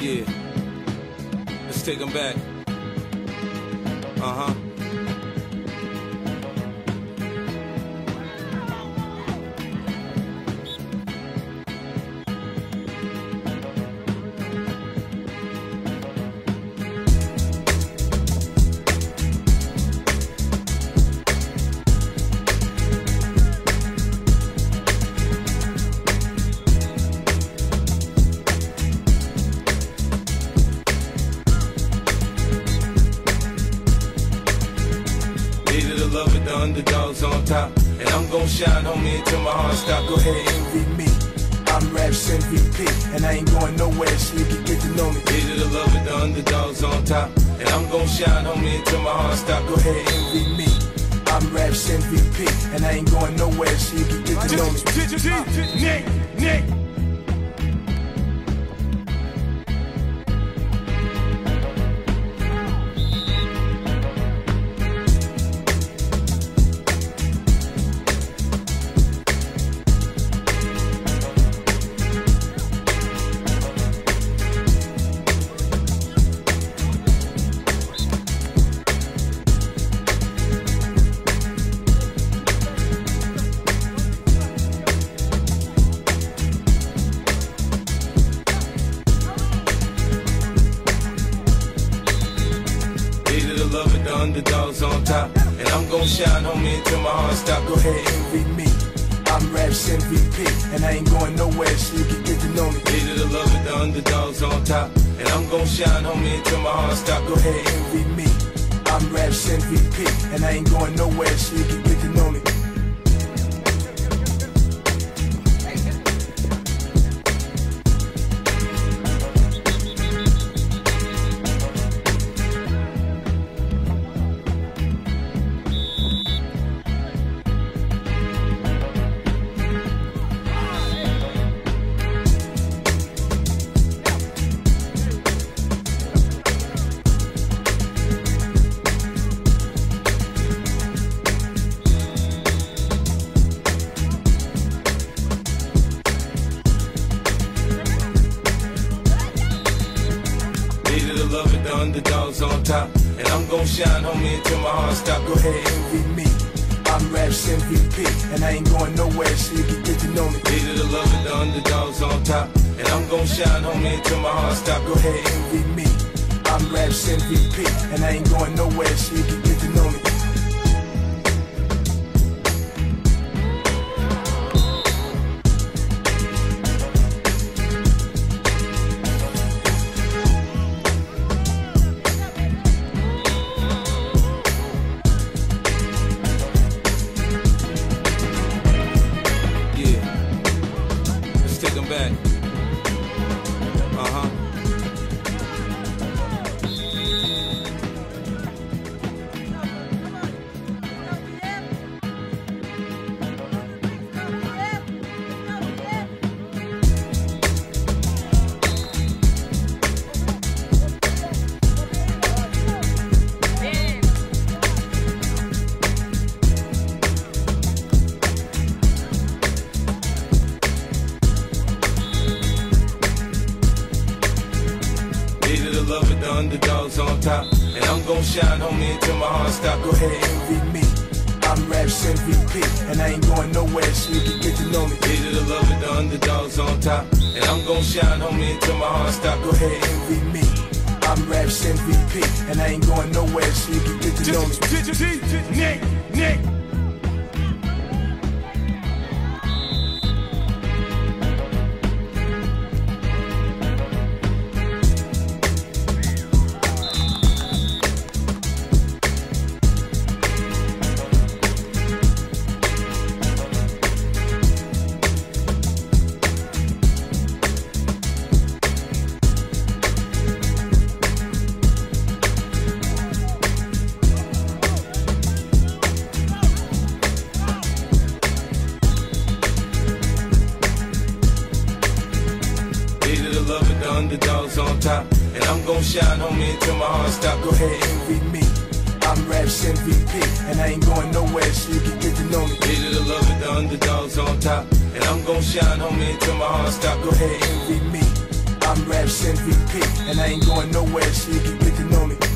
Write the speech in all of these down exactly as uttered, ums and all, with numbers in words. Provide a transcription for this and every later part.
Yeah. Let's take them back. Uh-huh. Love it, the underdogs on top. And I'm gon' shine, homie, until my heart stop. Go ahead, envy me. I'm Raps M V P, and I ain't going nowhere, so you can get to know me. Needed to love it, the underdogs on top. And I'm gon' shine, homie, until my heart stop. Go ahead, envy me. I'm Raps M V P, and I ain't going nowhere, so you can get to know me. Nick, Nick. Love it, the underdogs on top. And I'm gon' shine, homie, until my heart stop. Go ahead, envy me. I'm Raps M V P, and I ain't going nowhere, so you can get to know me. Needed to love it, the underdogs on top. And I'm gon' shine, homie, until my heart stop. Go ahead, envy me. I'm Raps M V P, and I ain't going nowhere, so you can get to know me. Love it, the underdogs on top. And I'm gon' shine, homie, until my heart stop. Go ahead, envy me. I'm Raps M V P, and I ain't going nowhere, so you can get to know me. Needed to love it, the underdogs on top. And I'm gon' shine, homie, until my heart stop. Go ahead, envy me. I'm Raps M V P, and I ain't going nowhere, so you can get to know me. Take them back. Uh-huh. Love it, the underdogs on top. And I'm gon' shine, homie, until my heart stop. Go ahead, envy me. I'm Raps M V P, and I ain't going nowhere, so you can get to know me. Needed to love it, the underdogs on top. And I'm gon' shine, homie, until my heart stop. Go ahead, envy me. I'm Raps M V P, and I ain't going nowhere, so you can get to know me. Nick, Nick. Love it, the underdogs on top. And I'm gon' shine, homie, until my heart stop. Go ahead, envy me. I'm Raps M V P, and I ain't going nowhere, so you can get to know me. Needed to love it, the underdogs on top. And I'm gon' shine, homie, until my heart stop. Go ahead, envy me. I'm I'm Raps M V P, and I ain't going nowhere, so you can get to know me.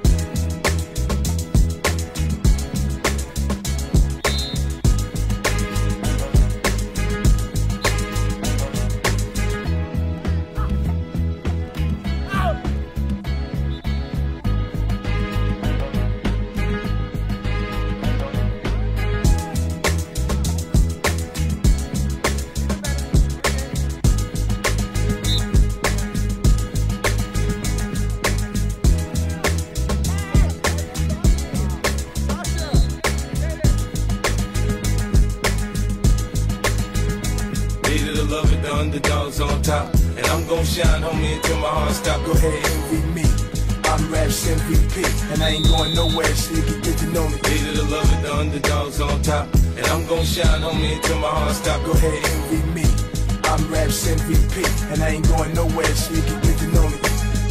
Love it, the underdogs on top, and I'm gon' shine, homie, until my heart stop. Go ahead, envy me. I'm Raps M V P, and I ain't going nowhere, so you can get to know me. Hated to love it, the underdogs on top, and I'm gon' shine, homie, until my heart stop. Go ahead, envy me. I'm Raps M V P, and I ain't going nowhere, so you can get to know me.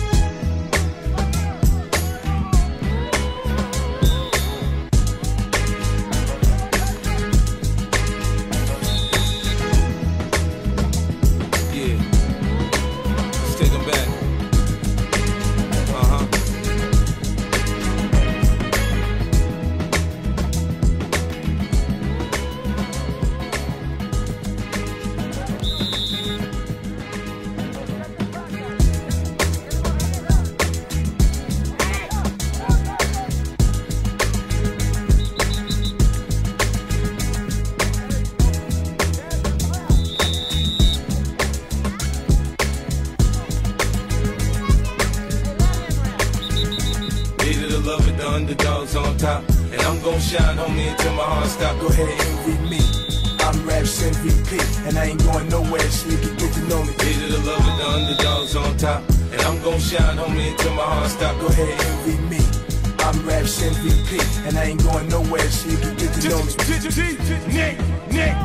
Love it, the underdogs on top, and I'm gon' shine, homie, until my heart stop. Go ahead, envy me. I'm Raps M V P, and I ain't going nowhere, so you can get to know me. Hated to love it, the underdogs on top, and I'm gon' shine, homie, until my heart stop. Go ahead, envy me. I'm Raps M V P, and I ain't going nowhere, so you can get to know me. Nick, Nick.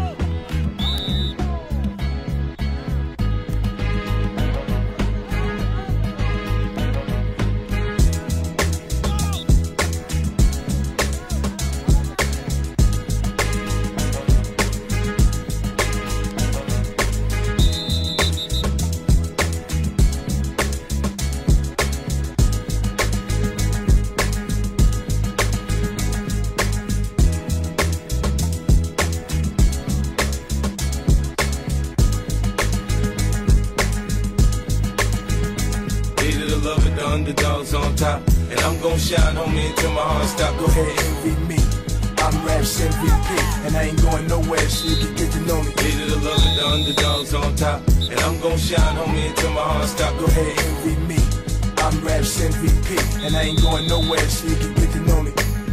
Love it, the underdogs on top, and I'm gon' shine, homie, until my heart stop. Go ahead, envy me. I'm Raps M V P, and I ain't going nowhere, so you can get to know me. Hated to love it, the underdogs on top, and I'm gon' shine, homie, until my heart stop. Go ahead, envy me. I'm Raps M V P, and I ain't going nowhere, so you can get to know me.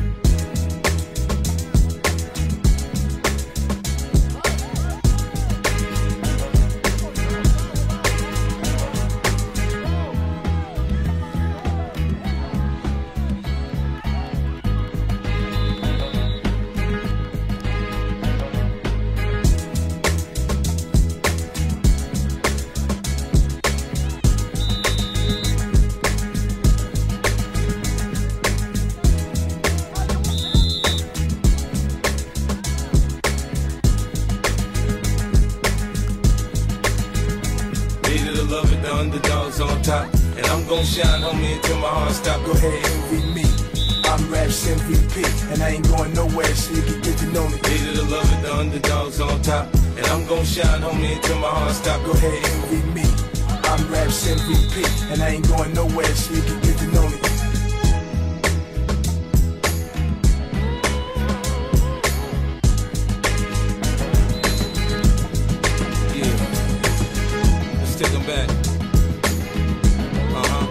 Love it, the underdogs on top, and I'm gon' shine, homie, until my heart stop. Go ahead, envy me. I'm Raps M V P, and I ain't going nowhere, so you can get to know me. Hated to love it, the underdogs on top, and I'm gon' shine, homie, until my heart stop. Go ahead, envy me. I'm Raps M V P, and I ain't going nowhere, so you can get to know me. Take them back. Uh-huh.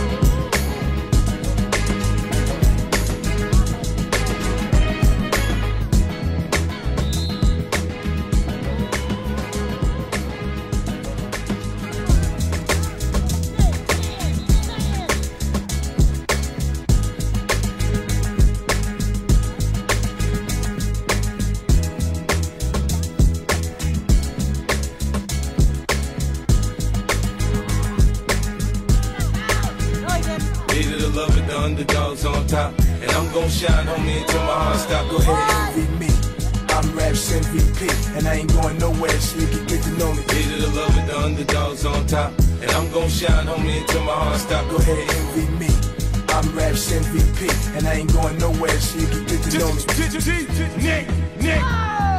Love it, the underdogs on top, and I'm gon' shine, homie, until my heart stop. Go ahead, envy me. I'm Raps M V P, and I ain't going nowhere, so you can get to know me. Hated to love it, the underdogs on top, And I'm gon' shine, homie, until my heart stop. Go ahead, envy me. I'm Raps M V P, and I ain't going nowhere, so you can get to know me. Nick, Nick.